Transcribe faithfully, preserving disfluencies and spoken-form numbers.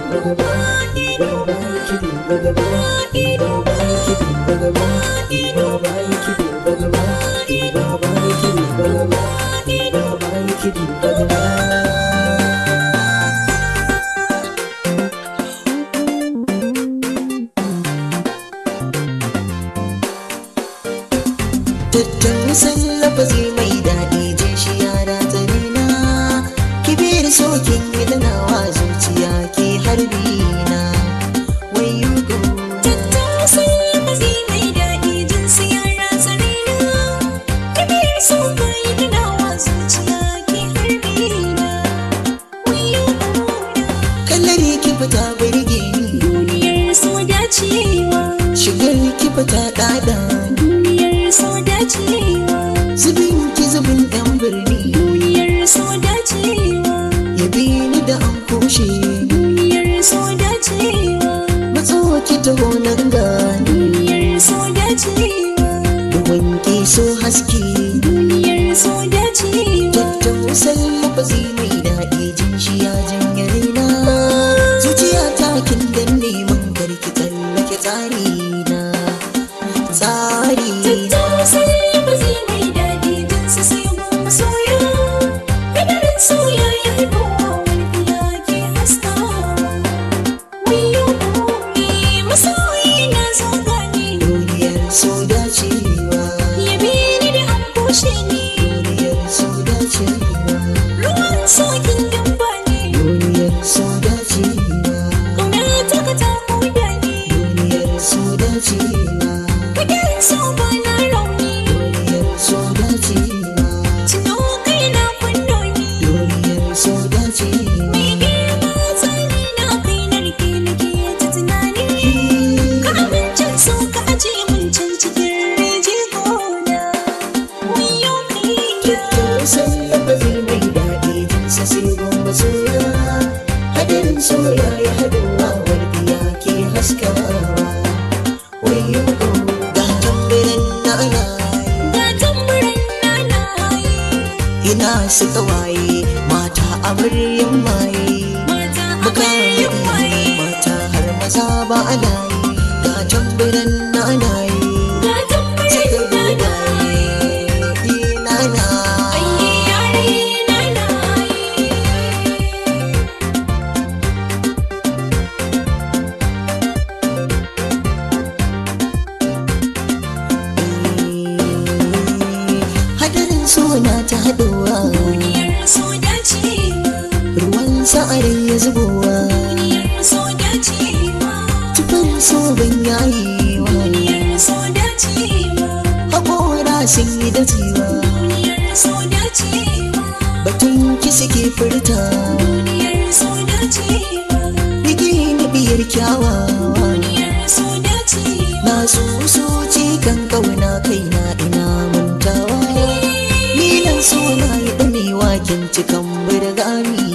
Tattausan lafazi mai daɗi jin shi yara tsarina, kibiyar sokin gidanawa zuciya ke harbi na wayo go. Tattausan lafazi mai daɗi jin shi yara tsarina, kibiyar sokin gidanawa zuciya ke harbi na wayo go. Kallar ki fita birge ni, duniyar so dacewa. shigar ki fita ɗaɗa, so dacewa. zubin ki zubin ɗan birni, duniyar so dacewa. ya bi ni da an kushe, duniyar so dacewa. matso ki taho nan gani, duniyar so dacewa. duhun ki so haske, duniyar so dacewa. tattausan lafazi mai daɗi jin shi ya janye raina, zuciya ta kin danne mun karki tsallake tsari na tsari. Tattausan lafazi mai daɗi jin su sai mun masoya, kadarin soya ya haifowa wani ya ke haskawa wayo ne masoyi na zo gani. Duniyar so dacewa, ya bi ni da an kushe ni, duniyar so dacewa, ruwan sokin damba ne, duniyar so dacewa, ƙauna ta ka ta huda ne, duniyar so dacewa, fagen so ba na rauni, duniyar so dacewa, tuno kai na kwando ne, duniyar so dacewa. mai girma tsani na kai na rike nake ta tunani, ka amincin so ka aje mun can cikin reji gona wayo kai ya. Tattausan lafazi mai daɗi jin sa sai goma soya, hadarin soya ya haɗuwa walƙiya ke haskawa wayo go. Ga tambarin nana Ga tamburan nanaye, ina su kawaye mata amaryan maye, mata makayin amaryan waye. mata har maza ba a layi. Ga tambarin nanaye Ga tamburan nanaye, nana ayye yare nanaye. hadarin suna ta haɗuwa, Duniyar so dacewa, ruwan sa'arin ya zubowa, duniyar so dacewa, tufar so ban yayewa, duniyar so dacewa, haƙora sun yi dacewa, duniyar so dacewa, batun ki suke furta, duniyar so dacewa, rike ni biyar kyawawa, duniyar so dacewa. na susuci kan kauna kaina ina mantawa, ni nan so na yi ɗanewa kin cikan burgani.